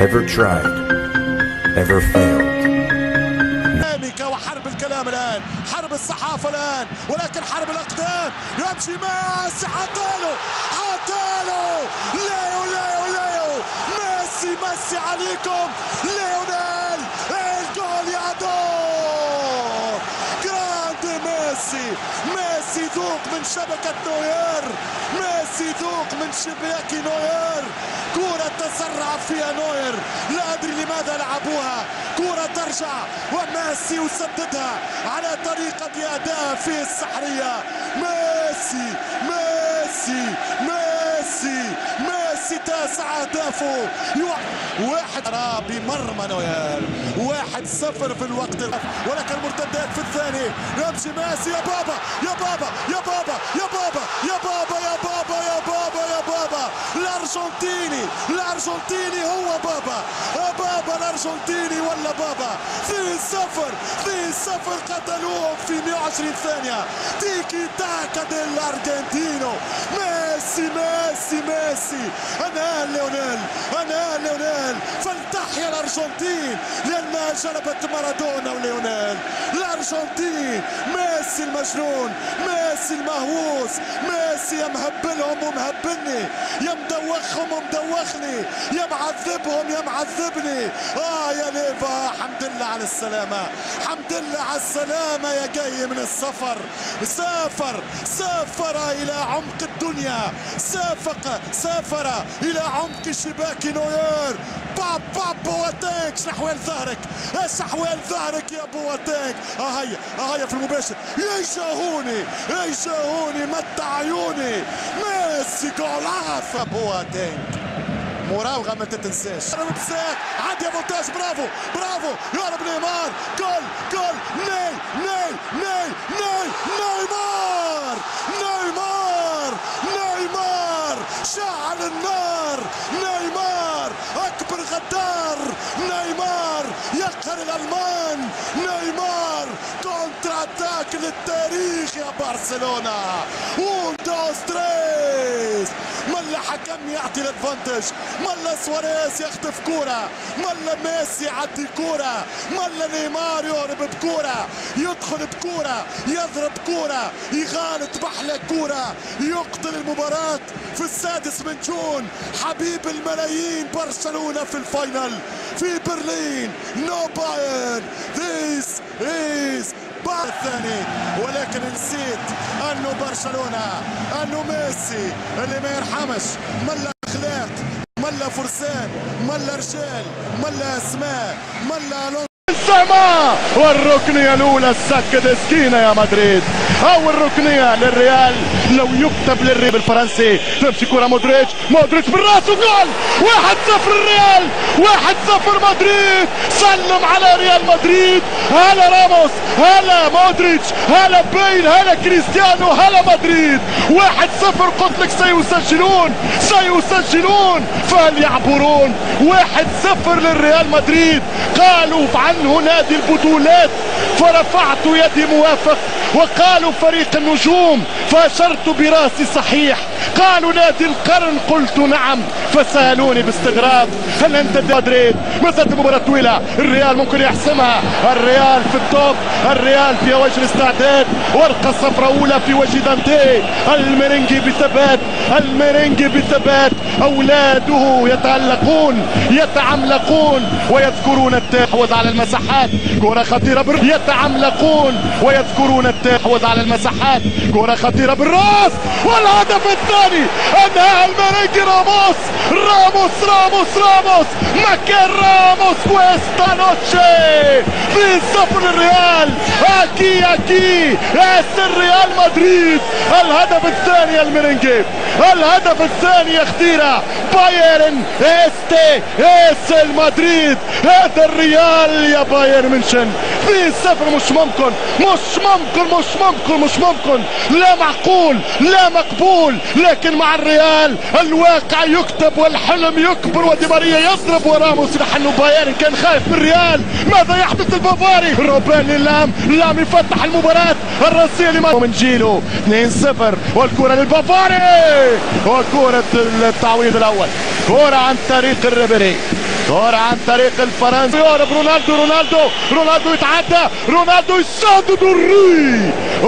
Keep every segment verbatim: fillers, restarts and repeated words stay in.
ever tried, ever failed. وحرب الكلام الآن، حرب الصحافة الآن، ولكن حرب الأقدام. يمشي ميسي، حطاله حطاله ليو ليو ليو ميسي ميسي عليكم ليونيل الجول يا دور جراند ميسي. ميسي ذوق من شبكة نوير، ميسي ذوق من شباك نوير. كرة تسرع فيها نوير، لا أدري لماذا لعبوها. كرة ترجع وميسي يسددها على طريقة أهدافه السحرية. ميسي ميسي ميسي ميسي تاسع أهدافه. واحد بمرمى نوير، واحد صفر في الوقت، ولكن المرتدات في الثاني. يمشي ميسي، يا بابا يا بابا يا بابا يا بابا يا بابا يا بابا يا بابا يا بابا. الأرجنتيني الأرجنتيني هو بابا، بابا الأرجنتيني ولا بابا. اثنين صفر اثنين صفر قتلوهم في مئة وعشرين ثانية. تيكي تاكا ديل أرجنتينو. ميسي ميسي ميسي. أنا ليونيل أنا ليونيل. فلتحيا الأرجنتين لأنها جلبت مارادونا وليونيل. الأرجنتين ميسي المجنون، ميسي المهووس، ميسي يا مهبلهم ومهبلني، يا مدوخهم ومدوخني، يا معذبهم يا معذبني. اه يا ليفا، حمد لله على السلامة، حمد لله على السلامة يا جاي من السفر. سافر سافر إلى عمق الدنيا، سافق سافر إلى عمق شباك نوير. باب باب بواتينج، شحوال ظهرك شحوال ظهرك يا بواتينج. اه هيا اه هيا في المباشر، يشاهوني يشاهوني متع عيوني. ميسي جولاث بواتينج، مراوغه ما تتنساش. مساك عندي مونتاج، برافو برافو يا رب. نيمار، جول جول. ني ني ني ني نيمار نيمار نيمار شعل النار. نيمار اكبر غدار، نيمار يقهر الالمان. نيمار كونتر اتاك للتاريخ يا برشلونه. un dos tres. ملا حكم يعطي الادفانتج، ملا سواريز يخطف كوره، ملا ميسي يعدي كوره، ملا نيمار يهرب بكوره، يدخل بكوره، يضرب كوره، يغالط بحلى كوره، يقتل المباراه في السادس من جون. حبيب الملايين برشلونه في الفاينل في برلين. نو بايرن، ذيس از بعد الثاني. ولكن نسيت انه برشلونه، انه ميسي اللي ما يرحمش. ملا اخلاق، ملا فرسان، ملا رجال، ملا اسماء، ملا لون. السما والركنيه الاولى السكة سكينه يا مدريد. اول ركنيه للريال لو يكتب للريال الفرنسي. تمشي كره مودريتش، مودريتش بالراس وجول. واحد صفر الريال، واحد صفر مدريد. سلم على ريال مدريد. هلا راموس، هلا مودريتش، هلا بيل، هلا كريستيانو، هلا مدريد. واحد صفر. قلت لك سيسجلون سيسجلون فليعبرون. واحد صفر للريال مدريد. قالوا عنه نادي البطولات فرفعت يدي موافق، وقالوا فريق النجوم فاشرت براسي صحيح. قالوا نادي القرن قلت نعم، فسالوني باستغراب. هل انت مدريد؟ مسألة المباراة طويلة، الريال ممكن يحسمها. الريال في التوب، الريال في وجه الاستعداد. ورقة صفراء أولى في وجه دانتي. الميرينجي بثبات، الميرينجي بثبات. أولاده يتألقون يتعملقون ويذكرون التحوذ على المساحات. كرة خطيرة بر... يتعملقون ويذكرون التحوذ على المساحات. كرة خطيرة بالراس، والهدف الثاني انهى الميرينجي. راموس راموس راموس راموس مكان راموس كويستانوتشي. في صفر للريال. اكي اكي اس الريال مدريد. الهدف الثاني الميرينجي، الهدف الثاني يا خطيرة. بايرن استي اس المدريد. هذا الريال يا بايرن منشن في صفر. مش ممكن مش ممكن مش ممكن مش ممكن لا معقول لا مقبول. لكن مع الريال الواقع يكتب والحلم يكبر. ودي ماريا يضرب وراموس. لحنه بايرن كان خايف من الريال. ماذا يحدث البافاري؟ روباني لام لام يفتح المباراة الراسية من جيلو. اثنين صفر والكرة للبافاري، وكرة التعويض الأول. كرة عن طريق الريبيري. كرة عن طريق الفرنسي، يقرب رونالدو رونالدو رونالدو يتعدى، رونالدو يسدد الري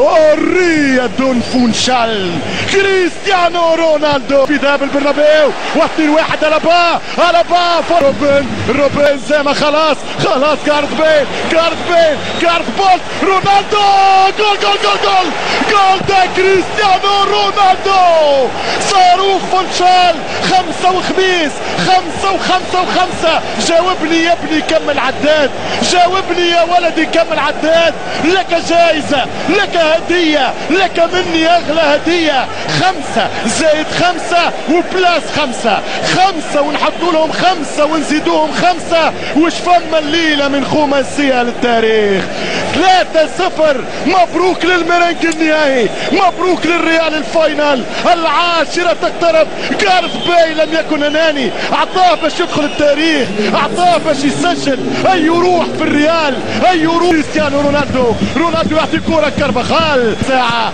الري دون فونشال، كريستيانو رونالدو في ذهاب البرنابيو، واثنين واحد ألابا ألابا روبن روبن زعما خلاص خلاص كارث بيل كارث بيل كارث بولت رونالدو جول جول جول جول جول ده كريستيانو رونالدو، صاروخ فونشال، خمسة وخميس خمسة وخمسة وخمسة. جاوبني يا ابني كمل عداد، جاوبني يا ولدي كمل عداد، لك جائزة لك هدية لك مني أغلى هدية، خمسة زائد خمسة وبلاس خمسة، خمسة ونحطوا لهم خمسة ونزيدوهم خمسة، وش فما الليلة من خماسية للتاريخ. ثلاثة صفر، مبروك للميرينج النهائي، مبروك للريال الفاينل، العاشرة تقترب. جارث باي لم يكن اناني، اعطاه باش يدخل التاريخ، اعطاه باش يسجل اي روح في الريال، اي روح. كريستيانو رونالدو رونالدو يعطي كرة كربخال، ساعة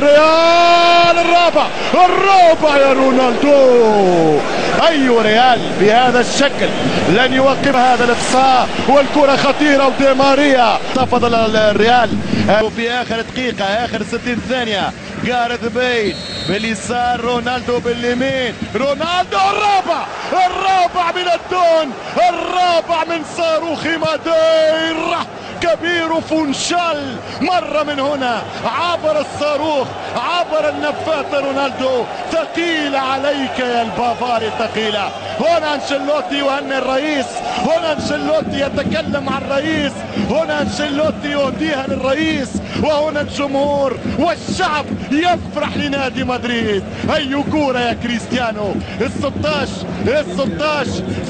الريال الرابع الرابع يا رونالدو. اي ريال بهذا الشكل لن يوقف هذا الاقصاء، والكرة خطيرة ودي ماريا تفضل الريال في اخر دقيقة اخر ستين ثانية. جارث بيل باليسار، رونالدو باليمين، رونالدو الرابع الرابع من الدون، الرابع من صاروخ ماديرا، كبير فونشال مر من هنا، عبر الصاروخ عبر النفاثة. رونالدو ثقيلة عليك يا البافاري، ثقيلة. هنا انشيلوتي يهنئ الرئيس، هنا انشيلوتي يتكلم عن الرئيس، هنا انشيلوتي يهديها للرئيس، وهنا الجمهور والشعب يفرح لنادي مدريد. اي كورة يا كريستيانو، الستاش الستاش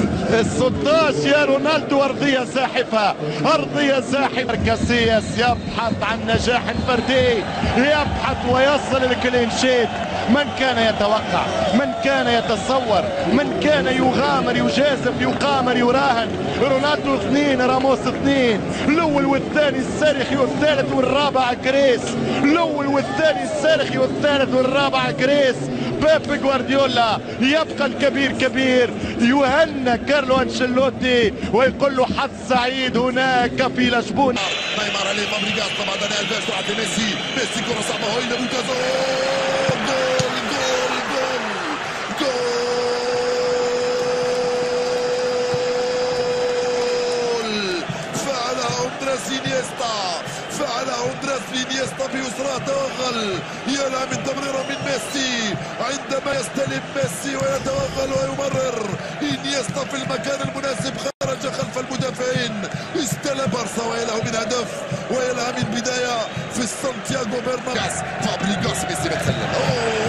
الستاش يا رونالدو، ارضية زاحفة ارضية زاحفة. كاسياس يبحث عن نجاح فردي، يبحث ويصل الكلينشيت. من كان يتوقع، من كان يتصور، من كان يغامر يجازف يقامر يراهن. رونالدو اثنين راموس اثنين، الاول والثاني الصارخي والثالث والرابع كريس، الاول والثاني الصارخي والثالث والرابع كريس. بيب جوارديولا يبقى الكبير كبير، يهنى كارلو انشيلوتي ويقول له حظ سعيد هناك في لشبونة. نيمار عليه فابريغاس، طبعا ده نهاية سرعة ميسي، ميسي كرة صعبة هاي لبوكازو، جول جول جول جول. فعلها أندريس إنيستا، فعلها أندريس إنيستا بيسرى، توغل يلعب التمريرة من ميسي، عندما يستلم ميسي ويتوغل ويمرر إنيستا في المكان المناسب، خرج خلف المدافعين، استلم بارسا ويلها من هدف ويلها من بداية في سانتياغو برنابيو. فابريغاس ميسي بتسلل، أوه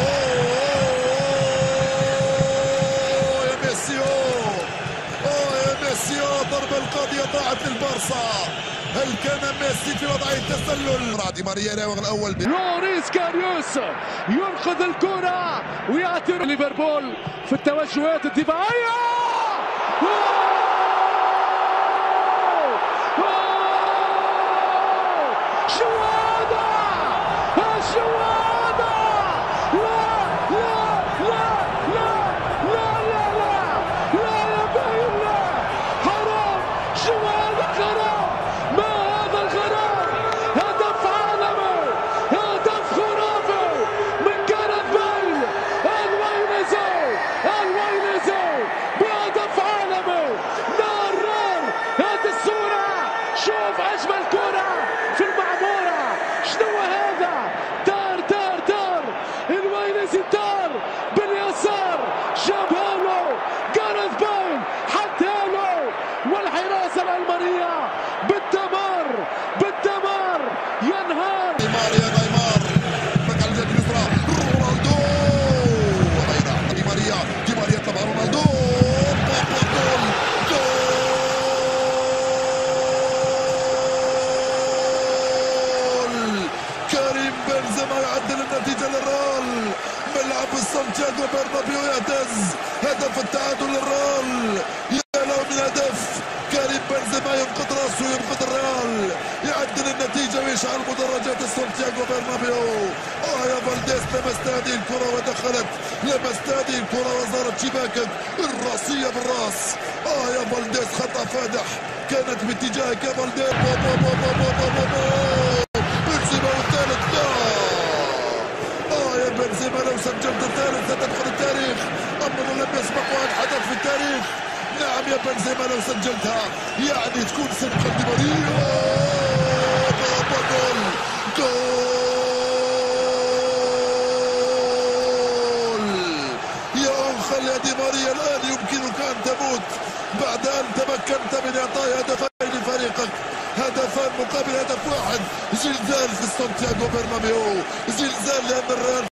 يا ميسي، أوه يا ميسي، ضربة القاضية ضاعت للبارسا. هل كان ميسي في وضع التسلل؟ دي ماريا يراوغ الاول. لوريس كاريوس ينقذ الكرة ويعطي ليفربول في التوجهات الدفاعية. شو هذا؟ شو هذا؟ لا لا لا لا لا لا لا لا يا باين، لا حرام، شو هذا الغرام؟ ما هذا الغرام؟ هدف عالمي، هدف خرافي من جارث بيل، الوينزي الوينزي بهدف عالمي. نار نار، هذه الصورة، شوف أجمل كرة في المعمورة، شنو هذا؟ دار دار دار، الوينزي دار باليسار، جابها له جارث بيل، حطها له، والحراسة الألمانية بالدمار بالدمار ينهار. نيمار يا نيمار، مكان اليد اليسرى، رونالدو وغيره، دي ماريا دي ماريا طبعا رونالدو، جول جول. كريم بنزيما يعدل النتيجة للريال، ملعب سانتياغو برنابيو يهتز، هدف التعادل للريال، يا له من هدف. كريم بنزيما ينقذ راسه، ينقذ الريال، يعدل النتيجة ويشعل مدرجات سانتياغو برنابيو. اه يا فالديس لمست هذه الكرة ودخلت، لمست هذه الكرة وزارت شباكك الراسية بالراس. اه يا فالديس خطأ فادح كانت باتجاهك يا فالديس. بنزيما والثالث لا. اه يا بنزيما لو سجلت الثالث ستدخل التاريخ، امر لم يسبقه الحدث في التاريخ. نعم يا بنزيما لو سجلتها يعني تكون سبقة دي ماريا. جول جول يا أنخل يا دي ماريا. الآن يمكنك أن تموت بعد أن تمكنت من إعطاء هدفين لفريقك، هدفان مقابل هدف واحد. زلزال في سانتياغو برنابيو، زلزال لأن الريال